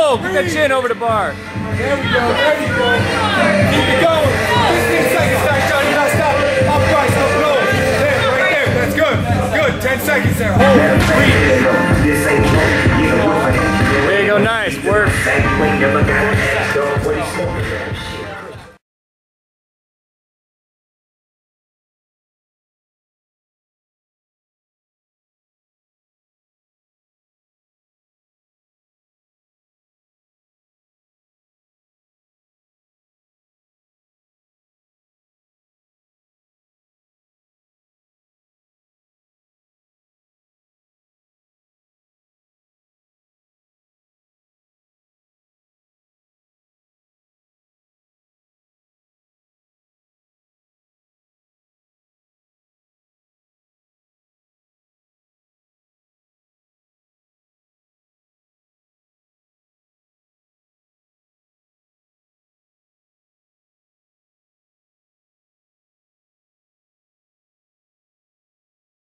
go. Get that chin over the bar. There we go. There you go. Keep it going. 15 seconds, Sarah. Johnny, you're not stopping. Up, right, up, low. There, right there. That's good. Good. 10 seconds, Sarah. Hold. Breathe. There you go. Nice work.